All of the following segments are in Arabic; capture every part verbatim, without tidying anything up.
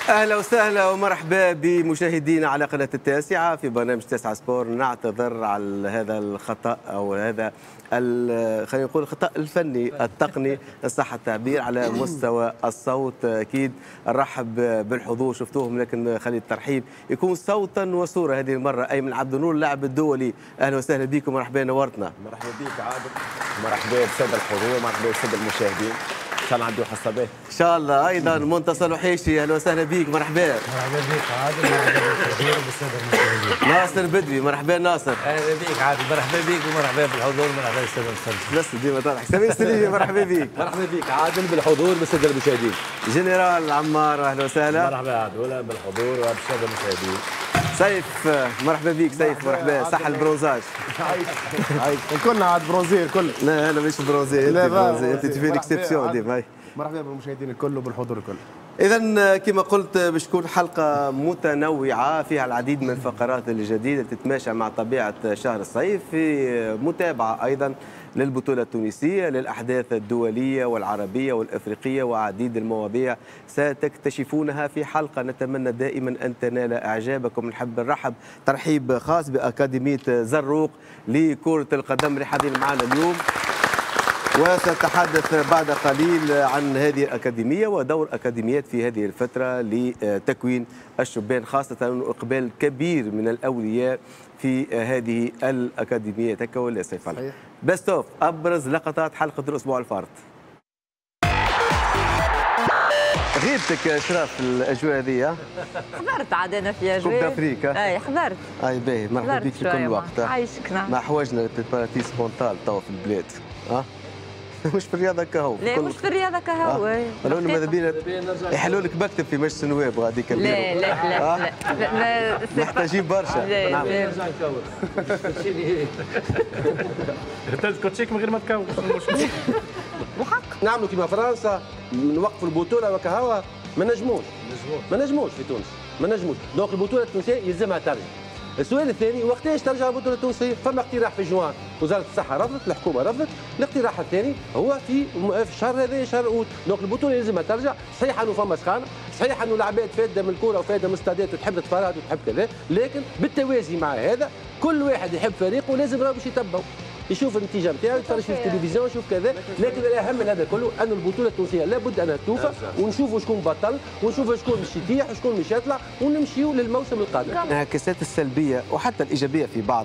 اهلا وسهلا ومرحبا بمشاهدينا على قناه التاسعه في برنامج تاسعه سبور. نعتذر على هذا الخطا او هذا خلينا نقول الخطا الفني التقني ان صح التعبير على مستوى الصوت. اكيد نرحب بالحضور شفتوهم، لكن خلي الترحيب يكون صوتا وصوره هذه المره. ايمن عبد النور اللاعب الدولي، اهلا وسهلا بكم، مرحبا نورتنا. مرحبا بك عادل، مرحبا بالساده الحضور، مرحبا بالساده المشاهدين. ان شاء الله نعديو حصابات ان شاء الله. ايضا منتصر وحيشي، اهلا وسهلا بك، مرحبا. مرحبا بك عادل، مرحبا بالحضور وبالساده المشاهدين. ناصر بدوي، مرحبا ناصر. اهلا بك عادل، مرحبا بك ومرحبا بالحضور ومرحبا بالساده المشاهدين. بس ديما طالع. سمير سليمي، مرحبا بك. مرحبا بك عادل بالحضور بالساده المشاهدين. جنرال عمار، اهلا وسهلا. مرحبا عادل بالحضور وبالساده المشاهدين. سيف، مرحبا بك سيف، مرحبا. صح البرونزاج. هاي كلنا عاد برونزي الكل. لا انا مش برونزي، انت برونزي، انت تفي الاكسبسيون ديما. مرحبا بالمشاهدين الكل وبالحضور الكل. إذا كما قلت باش تكون حلقة متنوعة فيها العديد من الفقرات الجديدة تتماشى مع طبيعة شهر الصيف، في متابعة أيضا للبطولة التونسية، للأحداث الدولية والعربية والأفريقية وعديد المواضيع ستكتشفونها في حلقة نتمنى دائما أن تنال إعجابكم. نحب نرحب ترحيب خاص بأكاديمية زروق لكرة القدم اللي حاضرين معنا اليوم، وسنتحدث بعد قليل عن هذه الأكاديمية ودور أكاديميات في هذه الفترة لتكوين الشبان، خاصة إقبال كبير من الأولياء في هذه الأكاديميات. هكا ولا سيف علي؟ بيست اوف أبرز لقطات حلقة الأسبوع الفارط. غيبتك شرف الأجواء هذه؟ حضرت عاد أنا في أجواء كوب دافريكا. أي حضرت. أي باهي، مرحبا بك في كل وقت. عايشك. نعم. مع حواجنا للبريباراتيف سبونتال توا في البلاد. ها؟ مش في الرياضه كهو. لا مش في الرياضه كهو. قالوا لي ماذا بينا يحلوا لك مكتب في مجلس النواب غاديك. لا لا لا لا محتاجين برشا. لا لا تذكر تشيك من غير ما تكون. الحق نعملوا كيما فرنسا، نوقفوا البطوله وكهوا، ما نجموش ما نجموش في تونس، ما نجموش. دونك البطوله التونسيه يلزمها ترجع. السؤال الثاني، وقتاش ترجع البطوله التونسيه؟ فما اقتراح في جوان، وزاره الصحه رفضت، الحكومه رفضت. الاقتراح الثاني هو في في الشهر هذا، شهر اوت. دونك البطوله لازمها ترجع. صحيح انه فما سخانه، صحيح انه العباد فاده من الكره وفاده من الاستادات وتحب تتفرج وتحب كذا، لكن بالتوازي مع هذا كل واحد يحب فريقه ولازم راهو باش يتبعوا، يشوف النتيجه نتاعو، يتفرج في التلفزيون، يشوف كذا. لكن الاهم من هذا كله ان البطوله التونسيه لابد انها توفى، ونشوفوا شكون بطل، ونشوفوا شكون مش يطيح وشكون مش يطلع، ونمشيو للموسم القادم. الانعكاسات السلبيه وحتى الايجابيه في بعض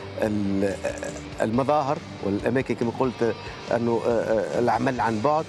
المظاهر والاماكن كما قلت انه العمل عن بعد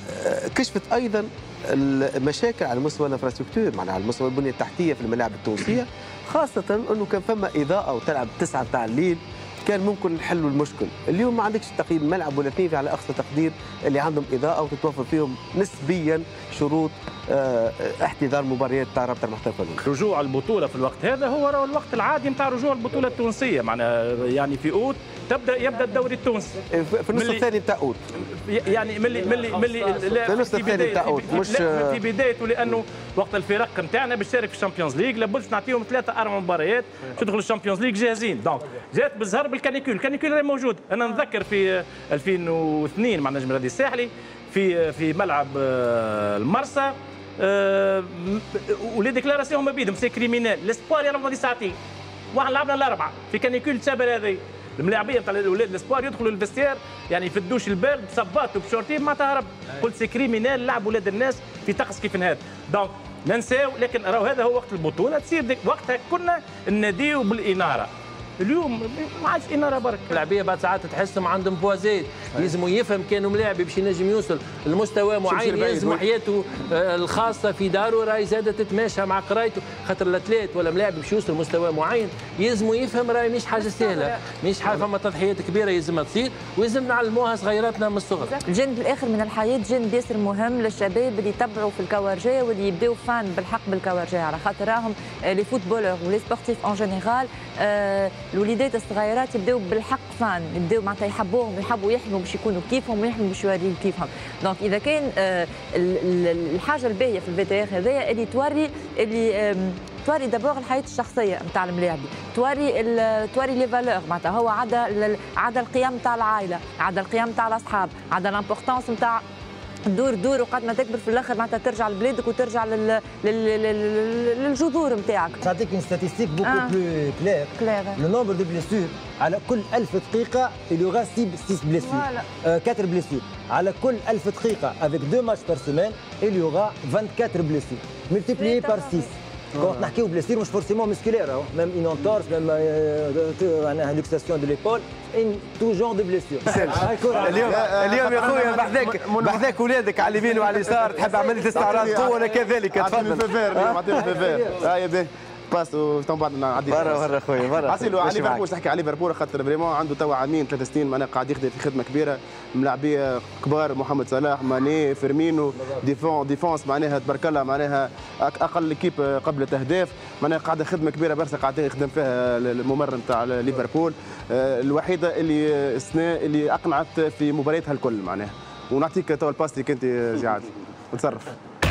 كشفت ايضا المشاكل على مستوى الانفراستركتور، معناها على مستوى البنيه التحتيه في الملاعب التونسيه، خاصه انه كان فما اضاءه وتلعب تسعه تاع الليل، كان ممكن نحلوا المشكل. اليوم ما عندكش تقريبا ملعب ولا اثنين على اقصى تقدير اللي عندهم اضاءه وتتوفر فيهم نسبيا شروط اه احتضار مباريات تاع رابطه المحترفه. رجوع البطوله في الوقت هذا هو الوقت العادي نتاع رجوع البطوله التونسيه، معناها يعني في اوت تبدا يبدا الدوري التونسي في النص الثاني نتاع اوت، يعني ملي ملي ملي في النص الثاني نتاع اوت، مش في بدايته، لانه وقت الفرق نتاعنا باش تشارك في الشامبيونز ليج لابد نعطيهم ثلاثه اربع مباريات باش يدخلوا الشامبيونز ليج جاهزين. دونك جات بالزهر بالكانيكول، الكانيكول راهي موجود. انا نتذكر في ألفين واثنين مع نجم الرياضي الساحلي في في ملعب المرسى، أه ولي ديكلاراسيون ما بيدهم سي كريمينال، الاسبوار يرفضوا ساعتين، واحد لعبنا الاربعه في كانيكول تشابه هذه. الملاعبيه نتاع الاولاد الاسبوار يدخلوا للفستير يعني يفدوش البارد بصباط وبشورتين ما تهرب. قلت سي كريمينال لعب ولاد الناس في طقس كيف هذا. دونك ما نساو، لكن راهو هذا هو وقت البطوله تصير وقتها كنا نناديو بالاناره. اليوم ما عادش اناره برك. اللاعبيه بعد ساعات تحسهم عندهم بوازيت، يلزموا يفهم كانوا ملاعب باش ينجم يوصل لمستوى معين، يلزموا حياته الخاصه في داره راهي زاده تتماشى مع قرايته، خاطر الاثليت ولا ملاعب باش يوصل لمستوى معين يلزموا يفهم راهي مش حاجه سهله، مش حاجه، فما تضحيات كبيره يلزمها تصير ويلزم نعلموها صغيراتنا من الصغر. الجانب الاخر من الحياه جانب ياسر مهم للشباب اللي يتبعوا في الكورجيه واللي يبداو فان بالحق بالكورجيه، على خاطر راهم لي فوتبولور ولي سبورتيف اون جينيرال الوليدات الصغيرات يبداو بالحق فان، يبداو معناتها يحبوهم، يحبوا يحلموا باش يكونوا كيفهم ويحلموا باش يوريوا كيفهم. دونك اذا كان الحاجه الباهيه في الفي تي ار هذايا اللي توري اللي توري دابور الحياه الشخصيه نتاع الملاعبي، توري توري لي فالور، معناتها هو عدا عدا القيم نتاع العائله، عدا القيم نتاع الاصحاب، عدا لامبورطونس نتاع دور دور وقد ما تكبر في الاخر معناتها ترجع لبلادك وترجع لل... لل... لل... للجذور نتاعك. نعطيك اون ستاتيستيك بوكو بلو كلير. كلير. لو نومبر دو بليسور على كل ألف دقيقة il y aura six blessures. quatre blessures. على كل ألف دقيقة avec deux matchs par semaine il y aura vingt-quatre blessures. multiplié par six. كون نحكيو بليسير مش فورسيمون مسكولير اهو ميم اون انتورس ميم معناها لوكساسيون دو ليبول ان تو جون دو بليسير. اليوم اليوم يا خويا بحذاك بحذاك ولادك على اليمين وعلى اليسار تحب عمليه استعراض قوه ولا كذلك؟ تفضل. اعطيني فيفير هاي به باس وتم بعد نعدي برا برا خويا برا. عسيلو على ليفربول تحكي على ليفربول خاطر فريمون عنده توا عامين ثلاث سنين معناها قاعد يخدم في خدمه كبيره ملاعبيه كبار محمد صلاح ماني فيرمينو ديفون ديفونس معناها تبارك الله معناها اقل كيب قبل اهداف معناها قاعده خدمه كبيره برشا قاعد يخدم فيها الممر نتاع ليفربول الوحيده اللي السنه اللي اقنعت في مبارياتها الكل معناها ونعطيك توا الباس اللي كنت زياد نتصرف.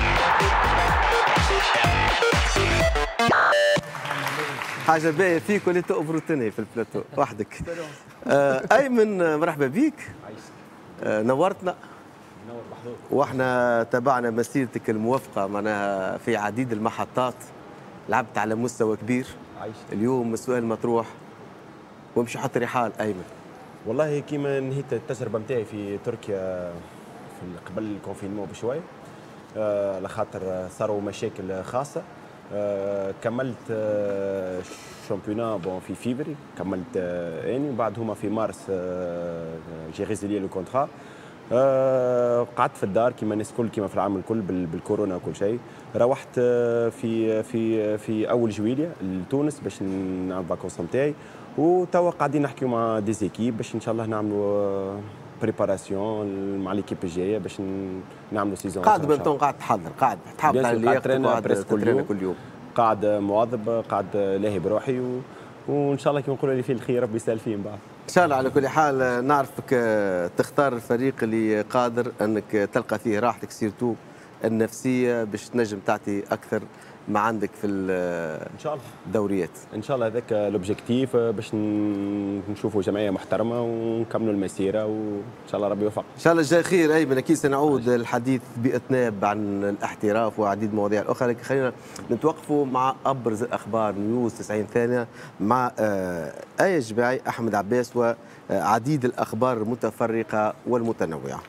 حاجه باهيه فيك وليت اوفروتني في البلاتو وحدك. آه ايمن مرحبا بك. آه نورتنا. نور بحضورك. واحنا تابعنا مسيرتك الموفقه معناها في عديد المحطات لعبت على مستوى كبير. عايش. اليوم السؤال مطروح وامشي حط رحال ايمن. والله كيما نهيت التجربه نتاعي في تركيا في قبل الكونفينمون بشويه آه لخاطر صاروا مشاكل خاصه. آه كملت آه شامبيونا بون في فيفري كملت آه اني وبعد هما في مارس آه جي ريزيلي لو كونترا آه قعدت في الدار كيما الناس الكل كيما في العالم الكل بالكورونا وكل شيء. روحت آه في في في اول جويليا لتونس باش نعمل فاكونس نتاعي وتوا قاعدين نحكيو مع دي زيكيب باش ان شاء الله نعملوا آه بريباراسيون مع ليكيب الجايه باش نعملوا سيزون. قاعد بنتون قاعد تحضر قاعد تحافظ على لياقتك وقاعد تترينا كل يوم. قاعد مواظب قاعد لاهي بروحي و... وان شاء الله كيما نقولوا اللي فيه الخير ربي يسهل فيه من بعد. ان شاء الله. على كل حال نعرفك تختار الفريق اللي قادر انك تلقى فيه راحتك سيرتو النفسيه باش تنجم تعطي اكثر ما عندك في ان شاء الله الدوريات. ان شاء الله هذاك لوبجيكتيف باش نشوفوا جمعيه محترمه ونكملوا المسيره وان شاء الله ربي يوفق. ان شاء الله الجاي خير ايمن. اكيد سنعود الحديث باطناب عن الاحتراف وعديد المواضيع الاخرى لكن خلينا نتوقفوا مع ابرز الاخبار نيوز تسعين ثانيه مع آية جباعي احمد عباس وعديد الاخبار المتفرقه والمتنوعه.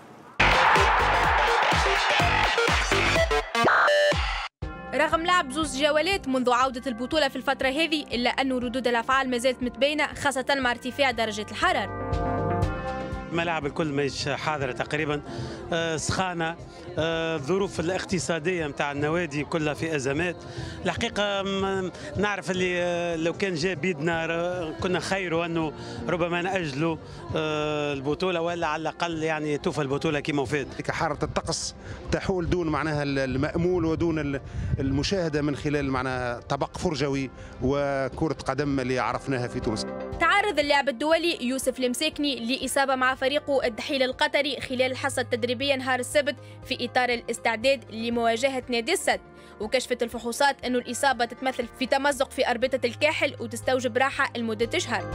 رغم لعب زوز جولات منذ عودة البطولة في الفترة هذه إلا أن ردود الأفعال ما زالت متباينة خاصة مع ارتفاع درجة الحرارة. الملاعب الكل ماهيش حاضرة تقريبا آه سخانة آه الظروف الاقتصادية نتاع النوادي كلها في أزمات. الحقيقة نعرف اللي آه لو كان جاء بيدنا كنا خير أنه ربما نأجلوا آه البطولة ولا على الأقل يعني توفى البطولة كما وفات. حارة الطقس تحول دون معناها المأمول ودون المشاهدة من خلال معناها طبق فرجوي وكرة قدم اللي عرفناها في تونس. تعرض اللاعب الدولي يوسف المساكني لإصابة مع فريقه الدحيل القطري خلال الحصة التدريبية نهار السبت في إطار الاستعداد لمواجهة نادي السد، وكشفت الفحوصات أن الإصابة تتمثل في تمزق في أربطة الكاحل وتستوجب راحة لمدة شهر.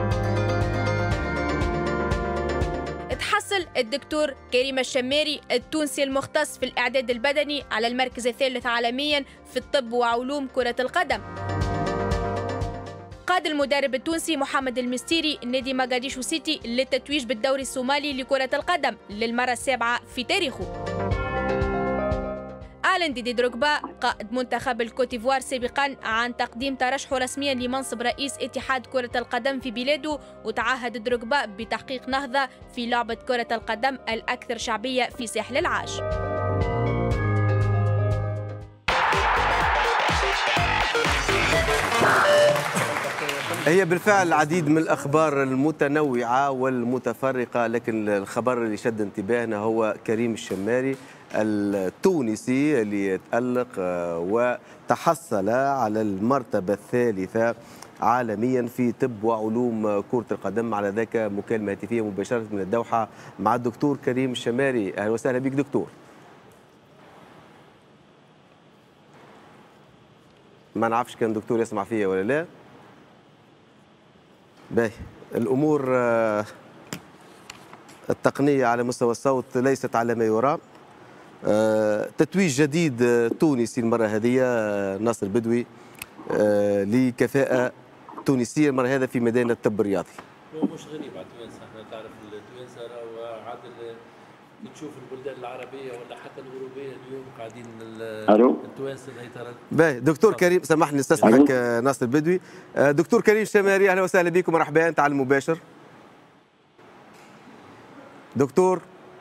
تحصل الدكتور كريم الشماري التونسي المختص في الإعداد البدني على المركز الثالث عالميا في الطب وعلوم كرة القدم. قاد المدرب التونسي محمد المستيري نادي ماغاديشو سيتي للتتويج بالدوري الصومالي لكرة القدم للمرة السابعة في تاريخه. أعلن ديدي دروغبا قائد منتخب الكوتيفوار سابقا عن تقديم ترشحه رسميا لمنصب رئيس اتحاد كرة القدم في بلاده، وتعهد دروغبا بتحقيق نهضة في لعبة كرة القدم الأكثر شعبية في ساحل العاج. هي بالفعل العديد من الأخبار المتنوعة والمتفرقة، لكن الخبر اللي شد انتباهنا هو كريم الشماري التونسي اللي تألق وتحصل على المرتبة الثالثة عالميا في طب وعلوم كرة القدم. على ذاك مكالمة هاتفية مباشرة من الدوحة مع الدكتور كريم الشماري. أهلا وسهلا بك دكتور. ما نعرفش كان دكتور يسمع فيا ولا لا. باهي الأمور التقنية على مستوى الصوت ليست على ما يرام. تتويج جديد تونسي المره هذه ناصر بدوي لكفاءه تونسيه المره هذه في ميدان الطب الرياضي. هو مش غريب على التوانسه، احنا تعرف التوانسه راهو عادل تشوف البلدان العربيه ولا حتى الاوروبيه اليوم قاعدين التوانسه ترى. باهي دكتور كريم سامحني استسمحك ناصر بدوي. دكتور كريم شماري اهلا وسهلا بكم مرحبا انت على المباشر. دكتور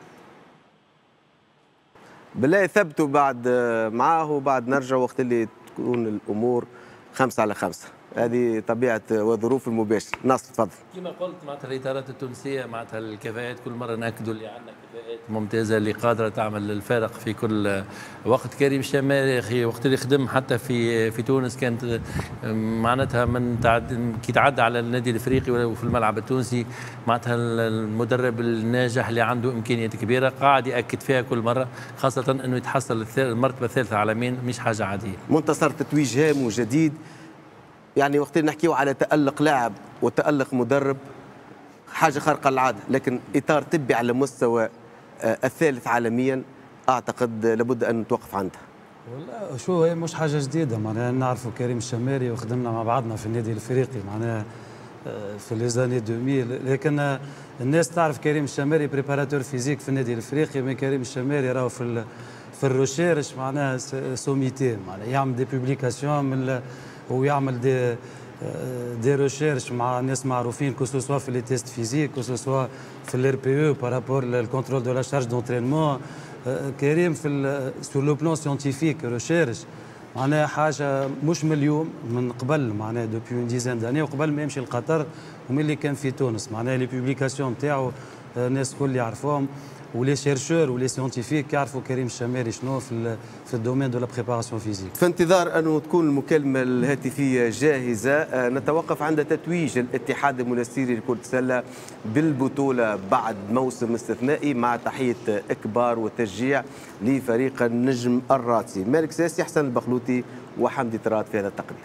بالله ثبتوا بعد معاه وبعد نرجع وقت اللي تكون الامور خمسة على خمسة. هذه طبيعه وظروف المباشر. ناصر تفضل. كما قلت معناتها الاطارات التونسيه معناتها الكفاءات كل مره ناكدوا اللي عندنا كفاءات ممتازه اللي قادره تعمل الفارق في كل وقت. كريم الشماري اخي وقت اللي خدم حتى في في تونس كانت معناتها من تعد كي تعدى على النادي الافريقي وفي الملعب التونسي معناتها المدرب الناجح اللي عنده امكانيات كبيره قاعد ياكد فيها كل مره، خاصه انه يتحصل المرتبه الثالثه عالميا مش حاجه عاديه. منتصر تتويج هام وجديد، يعني وقت اللي نحكيو على تألق لاعب وتألق مدرب حاجة خارقة العادة، لكن إطار طبي على مستوى الثالث عالميا أعتقد لابد أن نتوقف عنده. والله شو هي مش حاجة جديدة، معناها نعرفوا كريم الشماري وخدمنا مع بعضنا في النادي الافريقي معناها في ليزاني ألفين، لكن الناس تعرف كريم الشماري بريباراتور فيزيك في النادي الافريقي، من كريم الشماري راهو في في الروشيرش معناها سوميتي، معناها يعمل دي بوبليكاسيون من ويعمل دي دي ريشيرش مع ناس معروفين كو سوسوا في لي تيست فيزيك كو سوسوا في الار بي او بارابور للكونترول دو لا شارج دونترينمون. كريم في سور لو بلان سيونتيفيك ريشيرش معناها حاجه مش من اليوم، من قبل معناها دوبي اون ديزان داني وقبل ما يمشي لقطر وملي كان في تونس معناها لي بوبليكاسيون نتاعو الناس الكل يعرفوهم ولي شيرشور ولي سيونتيفيك يعرفوا كريم الشماري شنو في في الدومين دو لا بريباراسيون فيزيك. في انتظار انه تكون المكالمه الهاتفيه جاهزه نتوقف عند تتويج الاتحاد المنستيري لكرة السله بالبطوله بعد موسم استثنائي مع تحيه اكبار وتشجيع لفريق النجم الراتسي. مالك ساسي، حسن البخلوطي وحمدي طراد في هذا التقرير.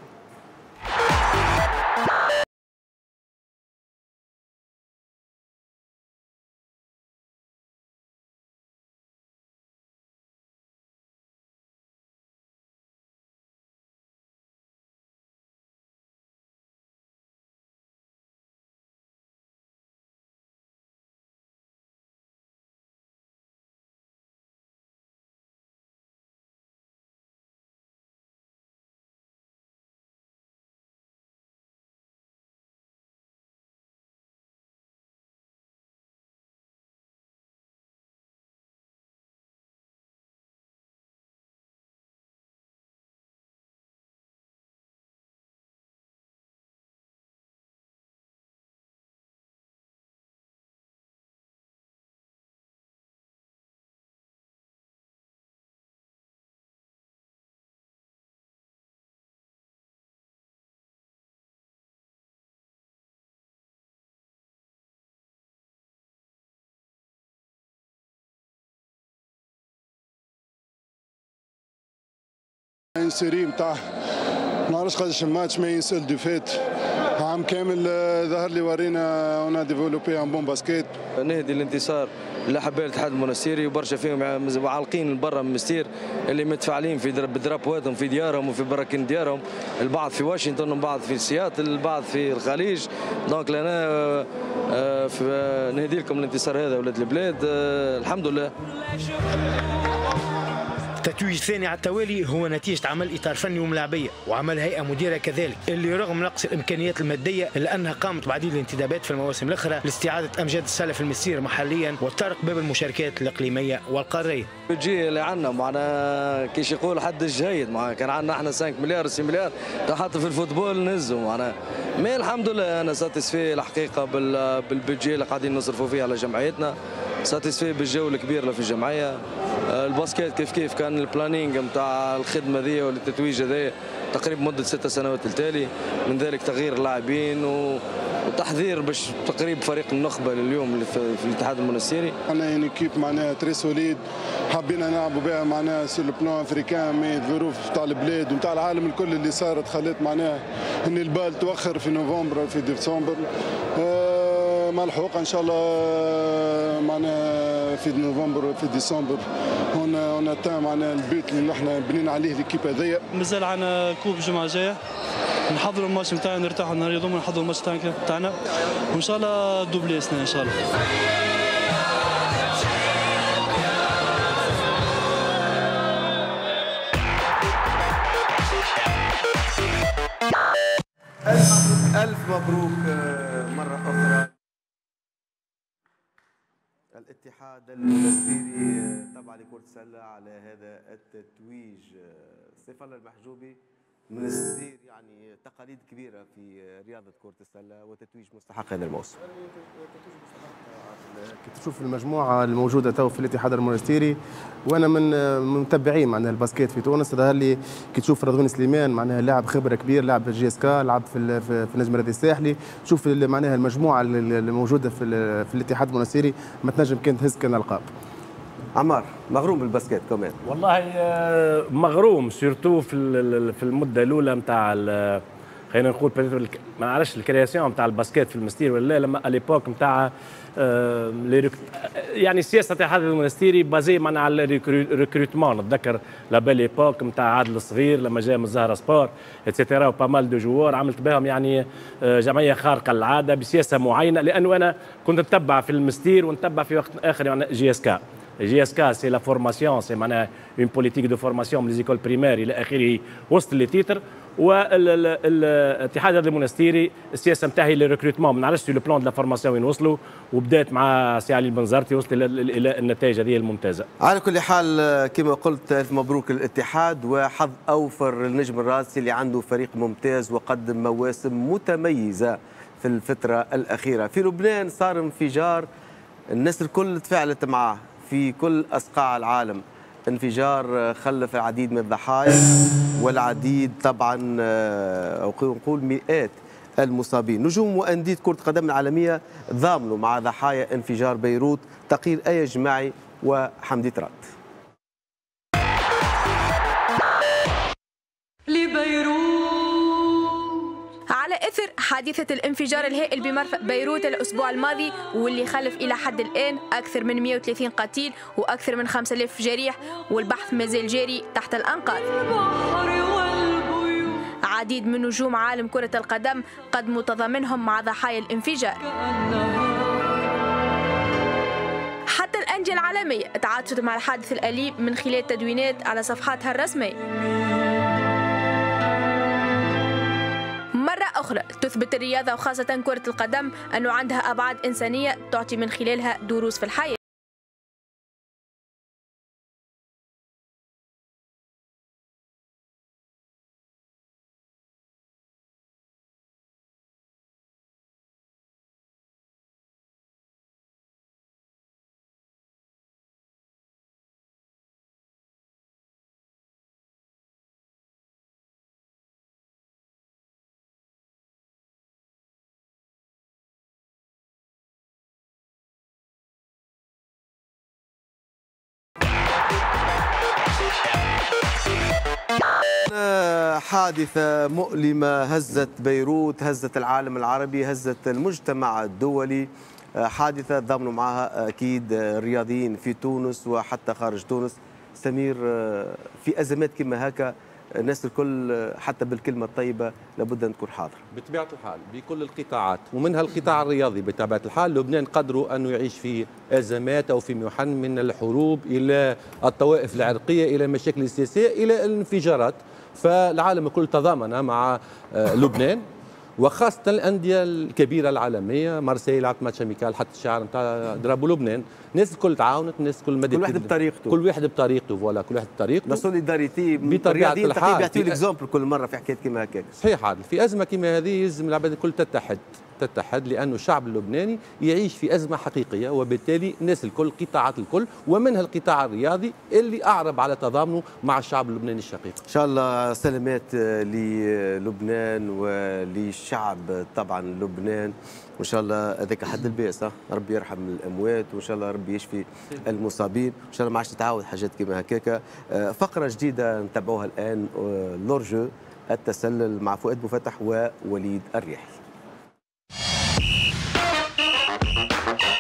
une série نتاع ما نعرفش قداش الماتش مي ان سول دو فيت عام كامل ظهر لي ورينا اون ديفلوبي ان بون باسكيت. نهدي الانتصار لاحباء الاتحاد المنستيري وبرشا فيهم عالقين برا من المستير اللي متفاعلين في بدرابواتهم في ديارهم وفي براكين ديارهم، البعض في واشنطن البعض في سياتل البعض في الخليج. دونك لنا نهدي لكم الانتصار هذا ولاد البلاد الحمد لله. التتويج الثاني على التوالي هو نتيجة عمل إطار فني وملاعبية وعمل هيئة مديرة كذلك، اللي رغم نقص الإمكانيات المادية إلا أنها قامت بعديد الانتدابات في المواسم الأخرى لاستعادة أمجاد السلة في المسير محليا وطرق باب المشاركات الإقليمية والقارية. البيجي اللي عندنا معنا كيش يقول حد جيد، معنا كان عندنا احنا خمسة مليار ستة مليار حتى في الفوتبول نهزوا معنا، ما الحمد لله أنا ساتسفي الحقيقة بالبيجي اللي قاعدين نصرفوا فيه على جمعيتنا، ساتسفي بالجو الكبير اللي في الجمعية. الباسكيت كيف كيف كان البلانينج نتاع الخدمه ذي والتتويج هذا تقريبا مده ست سنوات التالي، من ذلك تغيير اللاعبين وتحضير باش تقريب فريق النخبه لليوم اللي في الاتحاد المنستيري. انا ان كيب معناها تري سوليد حابين نلعبوا بها معناها سور لو بلان افريكان، مي الظروف تاع البلاد ونتاع العالم الكل اللي صارت خلت معناها ان البال توخر في نوفمبر في ديسمبر. أه ملحوقه ان شاء الله معناها في نوفمبر في ديسمبر هنا هنا تاع معناها البيت اللي احنا بنينا عليه ليكيب هذيا. مازال عندنا كوب الجمعه الجايه نحضروا الماتش نتاعنا نرتاحوا نهار يوم ونحضروا الماتش تاعنا وان شاء الله دوبلي سنه ان شاء الله. ألف مبروك مرة أخرى. الاتحاد المنستيري طبعا لكرة السلة على هذا التتويج. سيف الله المحجوبي من السير يعني تقاليد كبيرة في رياضة كرة السلة وتتويج مستحق هذا الموسم. كي تشوف المجموعه الموجوده تو في الاتحاد المونستيري وانا من متابعين معناها الباسكيت في تونس، ظهر لي كي تشوف رضوان سليمان معناها لاعب خبره كبير، لاعب في جي اس كا، لعب في في النجم الرياضي الساحلي. تشوف معناها المجموعه الموجوده في في الاتحاد المونستيري ما تنجم كان تهز كان القاب. عمار مغروم بالباسكيت كمان. والله مغروم سيرتو في في المده الاولى نتاع خلينا نقول ما نعرفش الكرياسيون نتاع الباسكيت في المستير ولا لما اليبوك نتاع يعني السياسه تاع الاتحاد المونستيري بازي معنا على الريكروتمون. نتذكر لا بيل ايبوك نتاع عادل الصغير لما جاء من الزهره سبور اتسيتيرا وبا مال دو جوار عملت بهم يعني جمعيه خارقه للعاده بسياسه معينه، لانه انا كنت نتبع في المستير ونتبع في وقت اخر يعني جي اس كا. جي اس كا سي لا فورماسيون، سي معناها اون بوليتيك دو فورماسيون من ليزيكول بريمير الى اخره وسط لي تيتر. والاتحاد المونستيري السياسه نتاعي للريكروتمون ما نعرفش لو بلان دو لا فورماسيون وين وصلوا، وبدات مع سي علي البنزرتي وصل الى النتائج هذه الممتازه. على كل حال كما قلت الف مبروك للاتحاد، وحظ اوفر النجم الراسي اللي عنده فريق ممتاز وقدم مواسم متميزه في الفتره الاخيره. في لبنان صار انفجار الناس الكل تفاعلت معاه في كل اصقاع العالم، انفجار خلف العديد من الضحايا والعديد طبعا او نقول مئات المصابين. نجوم وانديه كره القدم العالميه ضامنوا مع ضحايا انفجار بيروت. تقرير ايه جماعي وحمدي تراد. لبيروت على إثر حادثة الانفجار الهائل بمرفأ بيروت الأسبوع الماضي واللي خلف إلى حد الآن أكثر من مئة وثلاثين قتيل وأكثر من خمسة آلاف جريح، والبحث مازال جاري تحت الأنقاض. عديد من نجوم عالم كرة القدم قدموا تضامنهم مع ضحايا الانفجار. حتى الأندية العالمية تعاطفت مع الحادث الأليم من خلال تدوينات على صفحاتها الرسمية. مرة أخرى تثبت الرياضة وخاصة كرة القدم أنه عندها أبعاد إنسانية تعطي من خلالها دروس في الحياة. حادثة مؤلمة هزت بيروت، هزت العالم العربي، هزت المجتمع الدولي. حادثة ضمنوا معها أكيد الرياضيين في تونس وحتى خارج تونس. سمير، في أزمات كما هكا الناس الكل حتى بالكلمة الطيبة لابد أن تكون حاضرة. بطبيعة الحال بكل القطاعات ومنها القطاع الرياضي. بطبيعة الحال لبنان قدروا أنه يعيش في أزمات أو في محن من الحروب إلى الطوائف العرقية إلى المشاكل السياسية إلى الانفجارات، فالعالم الكل تضامن مع لبنان وخاصة الأندية الكبيرة العالمية. مارسيل لعبت ماتش أميكال حتى الشعار نتاع ضربوا لبنان، الناس الكل تعاونت، الناس الكل مدت كل واحد بطريقته كل واحد بطريقته فوالا كل واحد بطريقته. لا سوليداريتي بطبيعة الحال بيعطيو الاكزومبل كل مرة في حكاية كيما هكاك. صحيح عادل، في أزمة كيما هذه يلزم العباد الكل تتحد تتحد لأنه الشعب اللبناني يعيش في أزمة حقيقية، وبالتالي الناس الكل قطاعات الكل ومنها القطاع الرياضي اللي أعرب على تضامنه مع الشعب اللبناني الشقيق. إن شاء الله سلامات للبنان وللشعب طبعا لبنان، وإن شاء الله هذاك حد الباس، ربي يرحم الأموات وإن شاء الله ربي يشفي المصابين، وإن شاء الله ما عادش تتعاود حاجات كيما هكاك. فقرة جديدة نتابعوها الآن، لورجو التسلل مع فؤاد بوفتح ووليد الرياحي.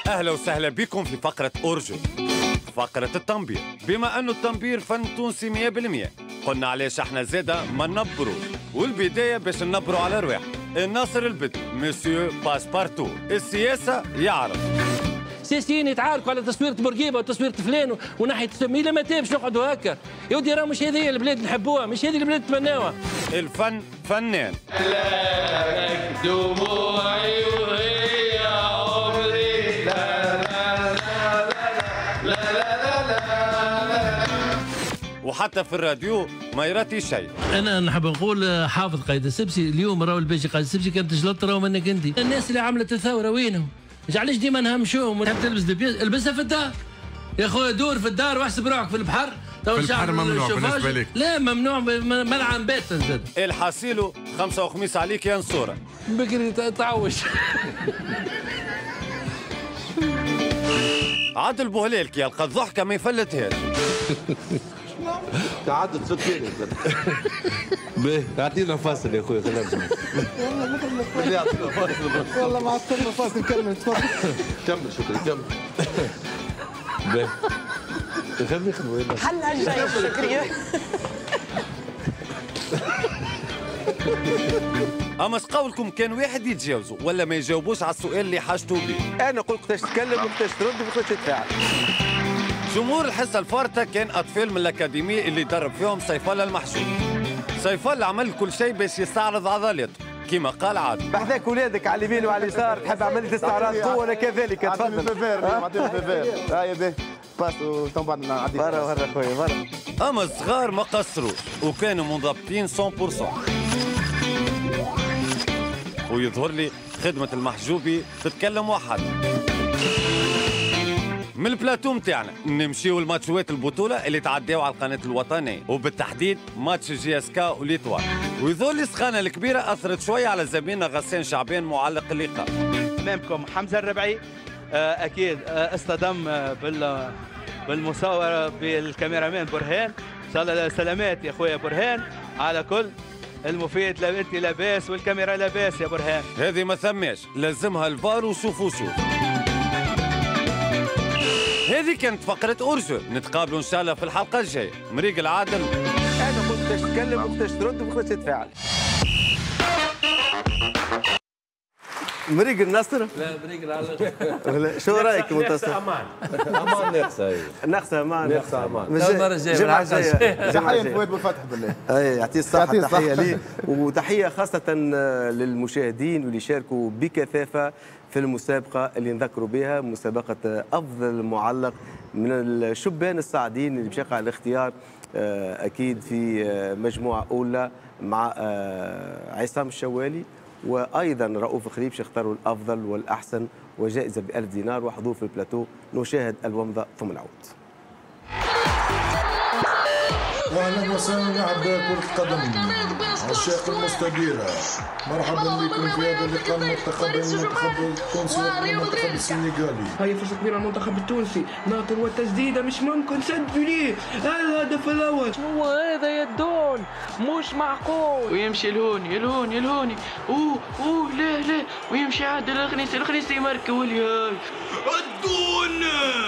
أهلا وسهلا بكم في فقرة أورجو، فقرة التنبير. بما أنه التنبير فن تونسي مية بالمية، قلنا علاش احنا زادا ما ننبروش، والبداية باش ننبروا على رواح. الناصر البدري مسيو باسبارتو، السياسة يعرف. سياسيين يتعاركوا على تصويرة بورقيبه وتصويرة فلان وناحيه التسميه لما تابش نقعدوا هكا. يا ودي راه مش هذه البلاد نحبوها، مش هذه البلاد نتمناوها. الفن فنان. لك دموعي وهي عمري لا لا لا لا لا لا. وحتى في الراديو ما يراتي شيء. انا نحب نقول حافظ قايد السبسي اليوم راهو الباشا قايد السبسي كانت تجلط راهو منك انت. الناس اللي عملت الثوره وينهم؟ علاش ديما نهمشوهم؟ تحب تلبس لبيس البسها في الدار يا خويا، دور في الدار واحسب روحك في البحر. في البحر ممنوع بالنسبه لك؟ لا ممنوع، ملعن باتا زاد. الحاسيلو خمسة وخميس عليك يا نصوره. بكري تعوش. عادل بوهلال كي يلقى الضحكه ما يفلتهاش. تعدد سكري. باهي اعطينا فاصل يا خويا خلينا نسمع. والله يعطينا فاصل. والله ما عطينا فاصل كمل تفضل. كمل شكري كمل. باهي خلينا نخدموا. حلها الجاي شكري. اما قولكم كان واحد يتجاوزوا ولا ما يجاوبوش على السؤال اللي حاجتوا به؟ انا نقول وقتاش تتكلم وقتاش ترد وقتاش تتفاعل. جمهور الحصه الفارطه كان اطفال من الاكاديميه اللي درب فيهم سيف الله المحشوم. سيف الله عمل كل شيء باش يستعرض عضلاته كما قال عادل. بحذاك ولادك على اليمين وعلى اليسار تحب عمليه استعراض قوه انا كذلك تفضل. اعطيني فيفير هاي به باس وتم بعد نعدي برا برا خويا برا. اما الصغار ما قصروش وكانوا منضبطين مية بالمية. ويظهر لي خدمه المحجوبي تتكلم وحد. من البلاتو نتاعنا نمشيو لماتشوات البطوله اللي تعداو على القناه الوطنيه وبالتحديد ماتش جي اس كا وليتوال. ويظهر لي السخانه الكبيره اثرت شويه على زميلنا غسان شعبان معلق اللقاء. امامكم حمزه الربعي اكيد اصطدم بال بالمصاوره بالكاميرامان برهان. ان شاء الله سلامات يا خويا برهان. على كل المفيد لا انت لاباس والكاميرا لاباس يا برهان. هذه ما ثماش لازمها الفار وشوفوا شوف. هذه كانت فقرة أورجو، نتقابلوا إن شاء الله في الحلقة الجاية. مريق العادل. أنا قلت باش تتكلم وقتاش ترد وقتاش تتفاعل. مريق النصر؟ لا مريق العادل. شو رأيك منتصر؟ أمان. أمان ناقصة. ناقصة أمان. ناقصة أمان. المرة الجاية. الجمعة الجاية. تحية فؤاد بالفتح بالله. أي يعطيه الصحة تحية ليه وتحية خاصة للمشاهدين واللي شاركوا بكثافة في المسابقة اللي نذكروا بها مسابقة أفضل معلق من الشبان الصاعدين اللي بشقع الاختيار أكيد في مجموعة أولى مع عصام الشوالي وأيضا رؤوف خريبش اختاروا الأفضل والأحسن وجائزة بألف دينار وحضور في البلاتو. نشاهد الومضة ثم نعود. واهلا وسهلا احباء كرة القدم عشاق المستديرة، مرحبا بكم في هذا اللقاء المنتخب بين المنتخب التونسي والمنتخب السنغالي. هاي فرصة كبيرة على المنتخب التونسي، ناطر والتسديدة مش ممكن سدوا ليه الهدف الأول. شنو هذا يا الدون؟ مش معقول. ويمشي الهوني الهوني الهوني اوه اوه لا لا ويمشي عادل الخنيسي الخنيسي يماركي ولي هاي الدون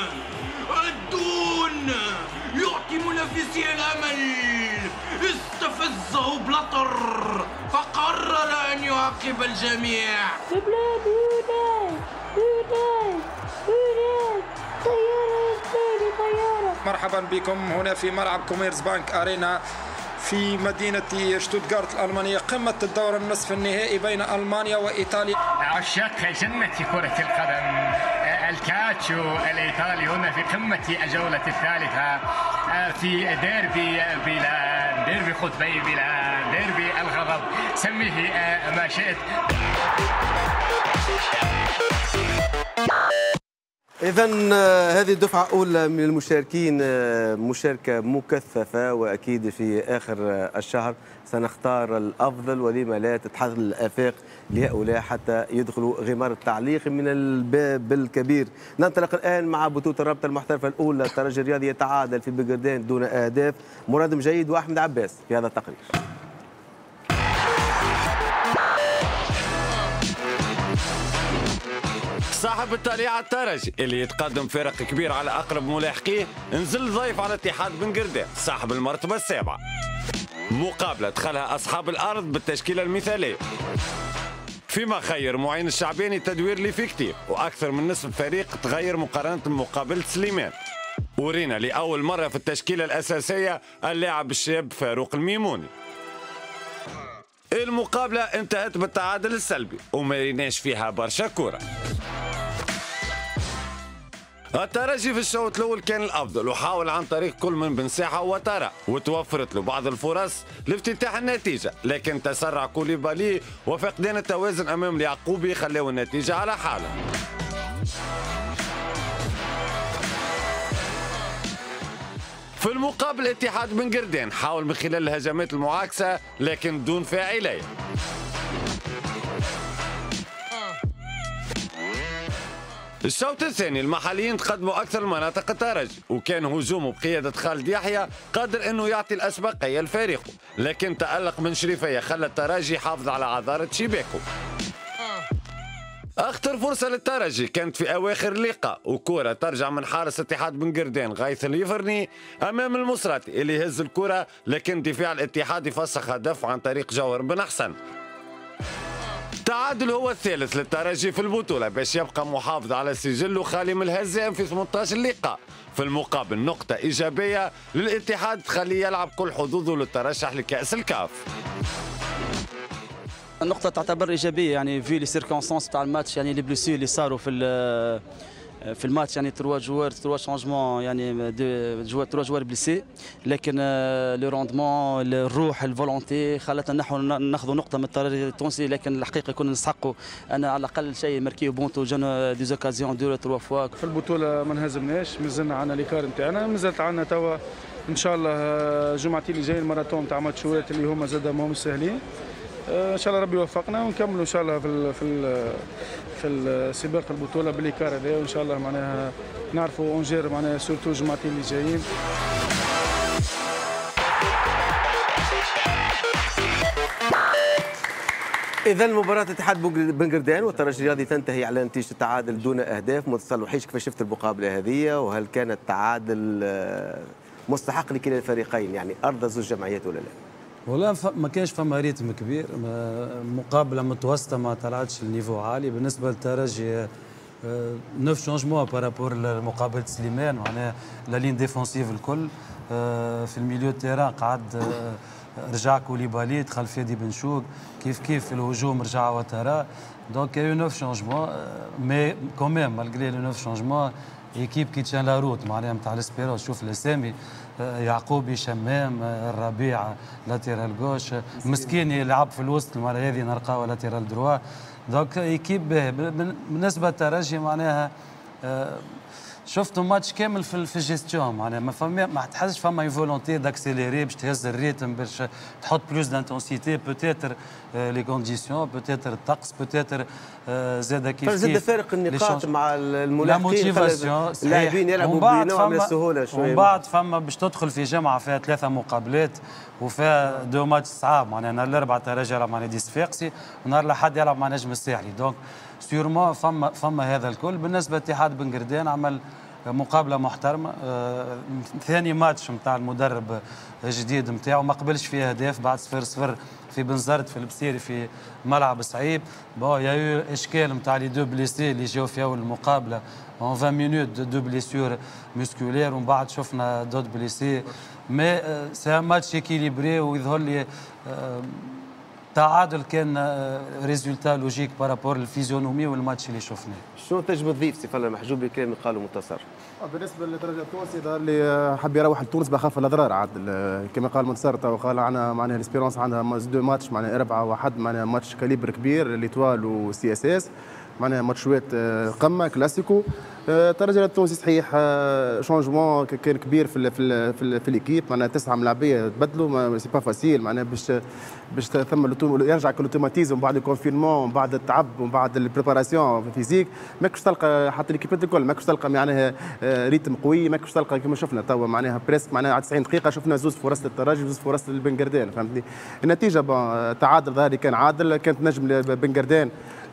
الدون يعطي منافسيه الامل. استفزه بلطر فقرر ان يعاقب الجميع. بلاد هوناي هوناي هوناي طيارة إسرائيلي طيارة. مرحبا بكم هنا في ملعب كوميرز بانك أرينا في مدينة شتوتغارت الألمانية، قمة الدور النصف النهائي بين ألمانيا وإيطاليا. عشاق جنة كرة القدم، الكاتشو الإيطالي هنا في قمة الجولة الثالثة في ديربي بلا ديربي قطبي بلا ديربي الغضب، سميه ما شئت. إذا هذه الدفعة أولى من المشاركين، مشاركة مكثفة وأكيد في آخر الشهر سنختار الأفضل ولما لا تتحدث الآفاق لهؤلاء حتى يدخلوا غمار التعليق من الباب الكبير. ننطلق الآن مع بطولة الرابطة المحترفة الأولى. الترجي الرياضي يتعادل في بقردان دون أهداف. مراد مجيد وأحمد عباس في هذا التقرير. صاحب الطليعة الترجي اللي يتقدم فرق كبير على أقرب ملاحقيه نزل ضيف على اتحاد بن قردان صاحب المرتبة السابعة. مقابلة دخلها أصحاب الأرض بالتشكيلة المثالية، فيما خير معين الشعباني تدوير ليفيكتيف وأكثر من نصف الفريق تغير مقارنة بمقابلة سليمان. ورينا لأول مرة في التشكيلة الأساسية اللاعب الشاب فاروق الميموني. المقابلة انتهت بالتعادل السلبي وما ريناش فيها برشا كورة. الترجي في الشوط الاول كان الافضل وحاول عن طريق كل من بن ساحه وترى وتوفرت له بعض الفرص لافتتاح النتيجه، لكن تسرع كوليبالي وفقدان التوازن امام اليعقوبي خلاو النتيجه على حاله. في المقابل اتحاد بن قردان حاول من خلال الهجمات المعاكسه لكن دون فاعليه. الشوط الثاني المحليين تقدموا اكثر المناطق الترجي وكان هجومه بقياده خالد يحيى قادر انه يعطي الاسبقيه لفريقه، لكن تالق من شريفيه خلى الترجي يحافظ على عذاره شباكه. اخطر فرصه للترجي كانت في اواخر اللقاء وكره ترجع من حارس اتحاد بن قردان غيث اليفرني امام المصراتي اللي يهز الكره، لكن دفاع الاتحاد يفسخ هدف عن طريق جوهر بن حسن. التعادل هو الثالث للترجي في البطولة باش يبقى محافظ على سجله خالي من الهزائم في ثمانية عشر لقاء. في المقابل نقطة إيجابية للاتحاد تخليه يلعب كل حظوظه للترشح لكأس الكاف. النقطة تعتبر إيجابية يعني في لي سيركونستانس تاع الماتش، يعني لي بلوسير اللي صاروا في في الماتش، يعني تروا جوار تروا شونجمون، يعني دو جوار تروا جوار بليسي، لكن لو روندمون الروح الفولونتي خلتنا نحو ناخذوا نقطه من الترجي التونسي، لكن الحقيقه كنا نستحقوا انا على الاقل شيء ماركيو بونتو جانا دي زوكازيون دو تروا فوا. في البطوله ما نهزمناش، مازلنا عندنا ليكار نتاعنا، مازالت عندنا توا ان شاء الله جمعتين اللي جايين الماراثون تاع ماتشوات اللي هما زاد ماهمش ساهلين، ان شاء الله ربي يوفقنا ونكملوا ان شاء الله في ال في ال في السباق البطوله بالليكار هذا، وان شاء الله معناها نعرفوا اونجير معناها سورتو جمعتين اللي جايين. إذا مباراة اتحاد بن قردان والترجي الرياضي تنتهي على نتيجة التعادل دون أهداف. متصل وحيش كيف شفت المقابلة هذه، وهل كان التعادل مستحق لكلا الفريقين، يعني أرضى زوج جمعيات ولا لا؟ والله ما كانش فما ريتم كبير، مقابله متوسطه ما طلعتش النيفو عالي بالنسبه للترجي. نوف شونجمون بارابور لمقابله سليمان، معناها لا لين ديفونسيف الكل في الميليو تيران قعد رجع كوليبالي دخل فادي بن شوق، كيف كيف في الهجوم رجع وترى، دونك يو نوف شونجمون مي كوميم مالغري لو نوف شونجمون ايكيب كي تشان لا روت معناها نتاع الاسبيرونس. شوف الاسامي يعقوبي شمام الربيع لاتيرال جوش، مسكين يلعب في الوسط المره هذه نلقاو لاتيرال دروا، دونك ايكيب بالنسبه للترجي معناها شفتوا ماتش كامل في في الجيستيون، معناها ما فما ما تحسش فما فولونتي داكسيليري باش تهز الريتم باش تحط بلوس دانتونسيتي، بوتيتر لي كونديسيون، بوتيتر الطقس، بوتيتر زاد كيف كيف زاد فارق النقاط مع الملاحقين، اللاعبين يلعبوا بنوع من السهوله شويه. ومن بعد فما باش تدخل في جمعه فيها ثلاثه مقابلات وفيها دو ماتش صعاب، معناها نهار الاربعاء الترجي يلعب مع نادي صفاقسي ونهار الاحد يلعب مع نجم الساحلي، دونك سيورمون فما فما هذا الكل. بالنسبه لاتحاد بن قردان عمل مقابله محترمه، آه ثاني ماتش نتاع المدرب الجديد نتاعو، ما قبلش فيه اهداف بعد صفر صفر في بنزرت في البصيري في ملعب صعيب. بون يا اشكال نتاع لي دو بليسي اللي جاو في اول المقابله اون عشرين مينوت دو بليسيور مسكولير، ومن بعد شفنا دوت بليسي، مي سي ان ماتش اكيليبري ويظهر لي آه تعادل كان ريزولتا لوجيك بارابور الفيزيونومي والماتش اللي شفناه. شنو تجم تضيف سي فلا محجوب بالكلام اللي قالوا منتصر؟ بالنسبه للترجي التونسي ظهر لي حب يروح لتونس بخاف الاضرار عاد، كما قال منتصر تو قال عندنا معناها الاسبيرونس عندها دو ماتش معناها أربعة واحد، معناها ماتش كاليبر كبير ليتوال وسي اس اس، معناها ماتشوات قمه كلاسيكو. الترجي التونسي صحيح شونجمون كان كبير في ال في ال في, ال في ليكيب، معناها تسعه ملاعبيه تبدلوا سي با فاسيل، معناها باش باش ثم يرجع كالاوتوماتيزم بعد الكونفينمون بعد التعب ومن بعد البريباراسيون فيزيك، ماكش تلقى حتى ليكيبات الكل ماكش تلقى معناها ريتم قوي، ماكش تلقى كما شفنا توا معناها بريسك معناها على تسعين دقيقه شفنا زوز فرص للترجي وزوز فرص للبن قردان، فهمتني؟ النتيجه تعادل ظهري كان عادل، كانت نجم بن قردان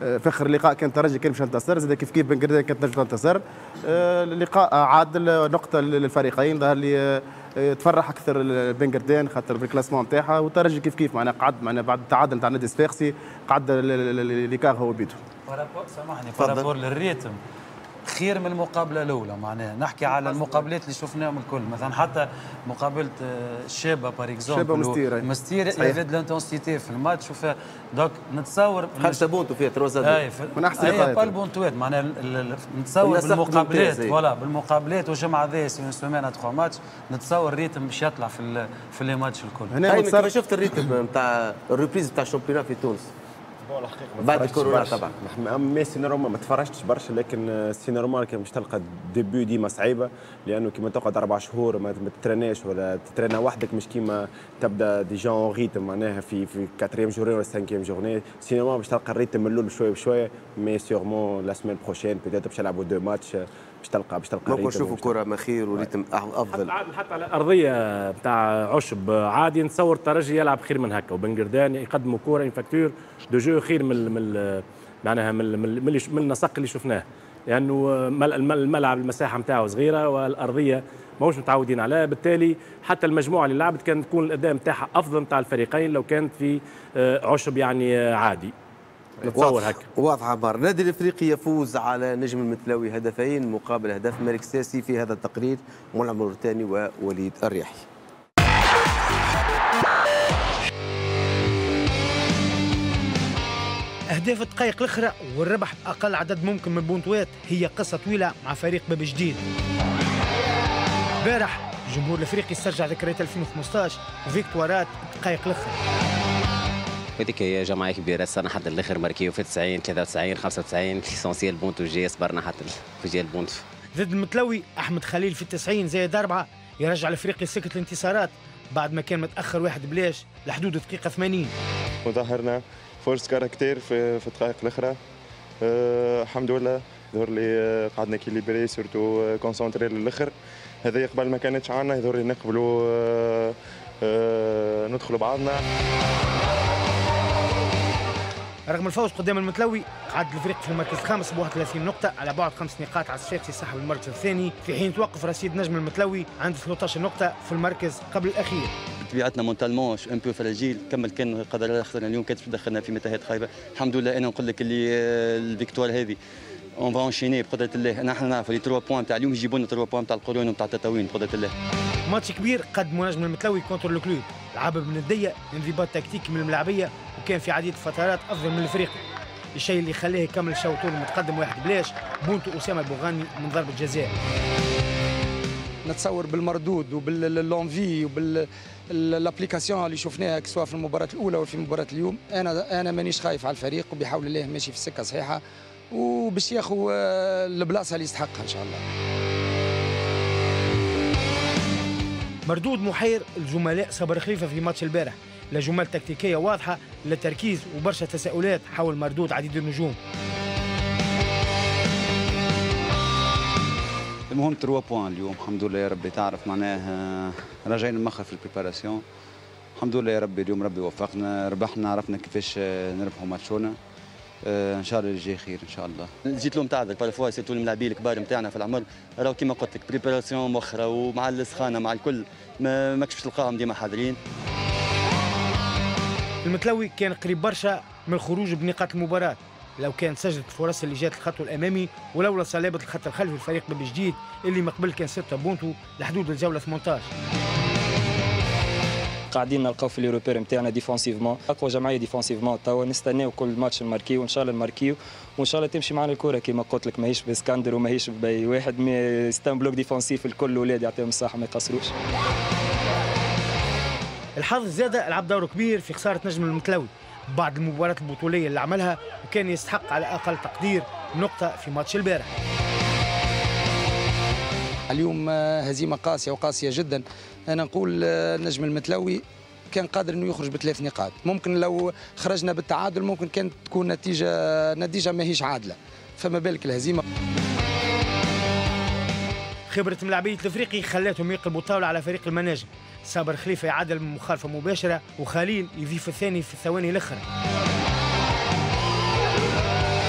في اخر اللقاء كان الترجي كان باش ينتصر، زاد كيف كيف بن قردان كانت تنجم تنتصر. اللقاء عادل، نقطه للفريقين، ظهر لي تفرح اكثر بن قردان خاطر في الكلاسمون نتاعها، والترجي كيف كيف معناها قعد معناها بعد التعادل نتاع نادي الصفاقسي قعد اللقاء هو بيته. سامحني بارابور للريتم خير من المقابله الاولى، معناها نحكي على المقابلات اللي شفناهم الكل، مثلا حتى مقابله الشابه بار اكزومبل شابه مستير مستير يزيد لانتونسيتي في الماتش، دونك نتصور خمسه بونتو فيها تروزا من احسن لقاءات با البونتوات معناها نتصور بالمقابلات فوالا بالمقابلات وجمعه ذا سي سومين تخوا ماتش نتصور الريتم باش يطلع في في لي ماتش الكل. هنا كيف شفت الريتم نتاع الريبريز نتاع الشامبيونات في تونس بعد الكورونا طبعا؟ مي سي نورمال ما تفرجتش برشا، لكن سي نورمال كان باش تلقى ديبيو ديما صعيبه، لانه كيما تقعد اربع شهور ما تتريناش ولا تترينا وحدك، مش كيما تبدا ديجا اون ريتم معناها في في كاتريام جورني ولا سانكيام جورني. سي نورمال باش تلقى الريتم من الاول بشويه بشويه، مي سيغمون لا سيمين بروشين بيتيت باش يلعبوا دو ماتش باش تلقى باش تلقى ممكن نشوفوا كره مخير وريتم افضل. حتى, حتى على الارضيه نتاع عشب عادي نتصور الترجي يلعب خير من هكا، وبن قردان يقدموا كره ان فاكتور دو جو خير من من معناها من من, من, من النسق اللي شفناه، لانه الملعب المساحه نتاعو صغيره والارضيه ماهوش متعودين عليها، بالتالي حتى المجموعه اللي لعبت كانت تكون الاداء نتاعها افضل نتاع الفريقين لو كانت في عشب يعني عادي. نتصور هكا واضح. عمار النادي الافريقي يفوز على نجم المثلوي هدفين مقابل هدف مالك ساسي في هذا التقرير، مولع موريتاني ووليد الرياحي. أهداف الدقائق الأخرى والربح بأقل عدد ممكن من البونتوات هي قصة طويلة مع فريق باب جديد. البارح الجمهور الأفريقي استرجع ذكريات ألفين وخمسطاش وفيكتوارات الدقائق الأخرى. هذيك هي جماعة كبيرة، السنة حتى الآخر ماركيو في تسعين ثلاثة وتسعين خمسة وتسعين ليسونسيال بونتو جي صبرنا حتى في جي البونتو. ضد المتلوي أحمد خليل في التسعين زائد أربعة يرجع الأفريقي سكة الانتصارات بعد ما كان متأخر واحد بلاش لحدود دقيقة ثمانين. وظهرنا فورس كاركتير في في الدقائق الاخرى. أه الحمد لله ظهر لي قعدنا كيليبري سورتو كونسونتري للاخر، هذا قبل ما كانتش عندنا يظهر لي نقبلوا أه أه ندخلوا بعضنا. رغم الفوز قدام المتلوي قعد الفريق في المركز الخامس ب واحد وثلاثين نقطة على بعد خمس نقاط على الصفاقسي صاحب المركز الثاني، في حين توقف رصيد نجم المتلوي عند ثلاثة عشر نقطة في المركز قبل الأخير. بطبيعتنا مونتالمون ان بو فراجيل، كمل كان قدر الله خسرنا اليوم كانت دخلنا في متاهات خايبة. الحمد لله أنا نقول لك اللي الفيكتوار هذه اون فا انشيني بقدرة الله. نحن نعرف اللي ثلاثة بوان تاع اليوم يجيبوا لنا ثلاثة بوان تاع القرون وتاع التطاوين بقدرة الله. ماتش كبير قدموا نجم المتلوي كونتر الكلوب، لعب من الضيق انضباط تكتيكي من الملاعبيه وكان في عديد الفترات افضل من الافريقي، الشيء اللي خلاه يكمل الشوط الاول متقدم واحد بلاش بونتو اسامه البوغاني من ضربه جزاء. نتصور بالمردود وباللونفي وبالابليكاسيون اللي شفناها سواء في المباراه الاولى وفي مباراه اليوم، انا انا مانيش خايف على الفريق وبحول الله ماشي في السكه صحيحه وباش ياخذ البلاصه اللي يستحقها ان شاء الله. مردود محير الزملاء صبر خليفه في ماتش البارح، لا جمل تكتيكيه واضحه لا تركيز وبرشا تساؤلات حول مردود عديد النجوم. المهم ثلاثة بوان اليوم الحمد لله يا ربي، تعرف معناه راجعين المخر في البريباراسيون الحمد لله يا ربي. اليوم ربي وفقنا ربحنا، عرفنا كيفاش نربحوا ماتشونا آه ان شاء الله اللي جاي خير ان شاء الله. جيت لهم تعذر بارفوا سيرتو الملاعبين الكبار نتاعنا في العمر، راهو كيما قلت لك بريباراسيون مؤخره ومع السخانه مع الكل ما ماكش باش تلقاهم ديما حاضرين. المتلوي كان قريب برشا من الخروج بنقاط المباراه لو كانت سجلت الفرص اللي جات الخط الامامي ولولا صلابه الخط الخلفي الفريق باب جديد اللي من قبل كان ستة بونتو لحدود الجوله ثمانية عشر. قاعدين نلقاو في ليروبير نتاعنا ديفونسيفمون اقوى جمعيه ديفونسيفمون، توا نستناو كل ماتش نماركيو وان شاء الله نماركيو وان شاء الله تمشي معنا الكره كما قلت لك، ماهيش باسكندر وماهيش باي واحد، مي ستان بلوك ديفونسيف الكل الاولاد يعطيهم الصحه ما يقصروش. الحظ زاد لعب دور كبير في خساره نجم المتلوي بعد المباراه البطوليه اللي عملها وكان يستحق على اقل تقدير نقطه في ماتش البارح. اليوم هزيمه قاسيه وقاسيه جدا، انا نقول النجم المتلوي كان قادر انه يخرج بثلاث نقاط، ممكن لو خرجنا بالتعادل ممكن كانت تكون نتيجه نتيجه ماهيش عادله، فما بالك الهزيمه. خبره ملاعبيه الافريقي خلاتهم يقلبوا الطاوله على فريق المناجم، صابر خليفه يعادل من مخالفه مباشره وخليل يضيف الثاني في الثواني الاخرى.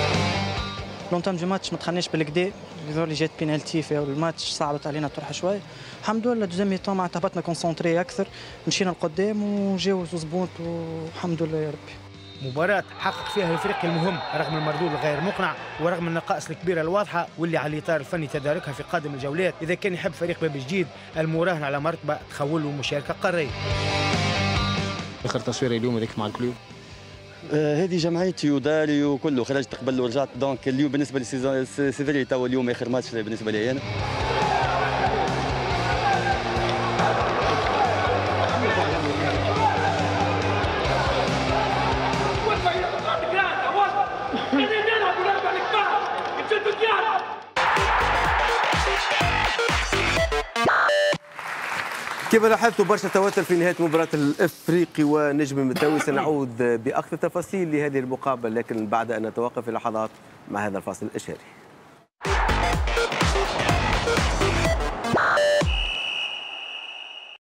لونتام دو ماتش ما دخلناش بالكدا، يظهر لي جات بينالتي في الماتش صعبت علينا طرحه شويه. الحمد لله دوزيام ميطون معناتها هبطنا كونسونتري اكثر، مشينا لقدام وجاو زوز بونت والحمد لله يا ربي. مباراة حقق فيها الفريق المهم رغم المردود الغير مقنع ورغم النقائص الكبيرة الواضحة واللي على الإطار الفني تداركها في قادم الجولات إذا كان يحب فريق باب جديد المراهن على مرتبة تخول له مشاركة قارية. آخر تصوير اليوم هذاك مع الكلوب. آه هذه جمعيتي وداري وكله خرجت قبل ورجعت دونك اليوم بالنسبة لسيفيري تو اليوم آخر ماتش بالنسبة لي أنا. كما لاحظتوا برشا توتر في نهايه مباراه الافريقي ونجم المتاوي. سنعود باكثر تفاصيل لهذه المقابله لكن بعد ان نتوقف لحظات مع هذا الفاصل الاشاري.